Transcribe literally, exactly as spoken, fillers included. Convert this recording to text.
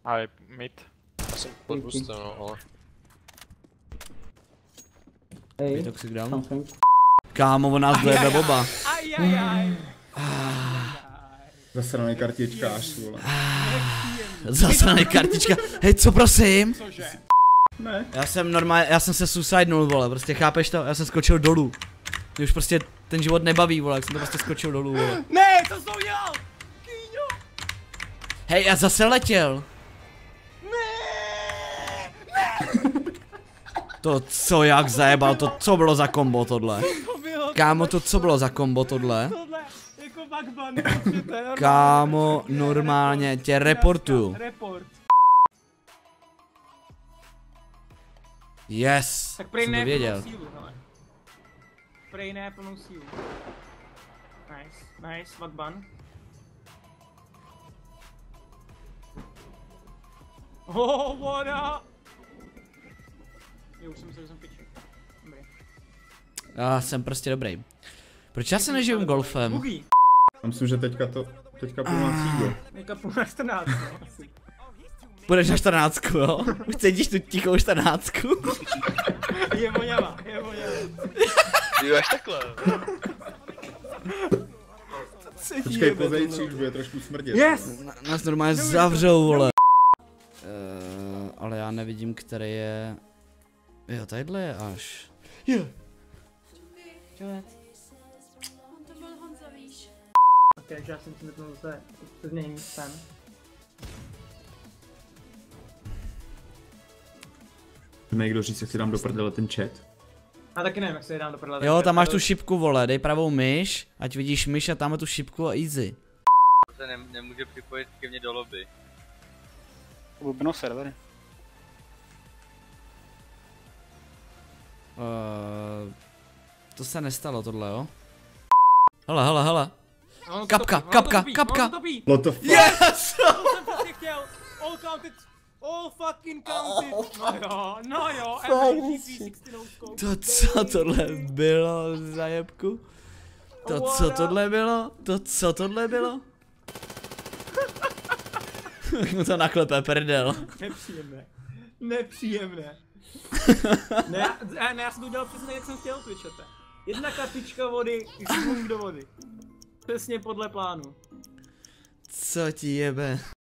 A je mid. Já jsem pod boostem, no, ale... Hej, Toxic down. something. Kámo, on nás dojebe boba. Ajajaj. Zasraný kartičkář, vole. Zasraný kartička. Hej, co prosím? Cože? Ne. Já jsem normálně, já jsem se suicidnul, vole, prostě chápeš to? Já jsem skočil dolů. Mě už prostě ten život nebaví, vole, jak jsem to prostě skočil dolů, vole. Ne, co jsi to udělal? Kýňo. Hej, já zase letěl. Ne. To co, jak zajebal, to co bylo za kombo tohle? To bylo. Kámo, to co bylo za kombo tohle? Tohle, jako bugban, prostě to je normálně. Kámo, normálně tě reportuju. Report. Yes, Tak prej jsem ne to věděl. plnou sílu, hele. Prej ne plnou sílu. Nice, nice, bugban. Oh, voda! Jo, už jsem se, že jsem piči. Dobrý. Já jsem prostě dobrý. Proč já se nežiju golfem? Bugy. Já myslím, že teďka to, teďka půjdu na cígo. Teďka půl na čtrnáct, no, asi. Půjdeš na čtrnáctku, jo? Už cítíš tu tichou čtrnáctku? Je voňavá, je voňavá. Jo, až takhle. Počkej, po zítří už bude trošku smrdět. Yes! Na, nás normálně zavřou, vole. Uh, ale já nevidím, který je... Jo, tadyhle je až. Jo. On to byl Honza, víš. Ok, takže já jsem si metnul zase změním sem. Někdo říct, jak si dám do prdele ten chat? A taky nevím, jak se je dám do prdele. Jo, tam máš tu šipku, vole, dej pravou myš, ať vidíš myš a tam je tu šipku a easy. Se ne, nemůže připojit ke mně do lobby. Blbno servery. Uh, to se nestalo tohle, jo? Hele, hele, hele. No, Kapka, kapka, kapka. What the fuck? Yes! To jsem přesně chtěl. All counted. All fucking counted. No jo, no jo. M G tři šedesát no scope. To co tohle bylo za jebku? To co tohle bylo? To co tohle bylo? Mu to naklepe prdel. Nepříjemné. Nepříjemné. Ne, já, ne, já jsem to udělal přesně, jak jsem chtěl, Twitchete. Jedna kartička vody, zvuk do vody. Přesně podle plánu. Co ti jebe?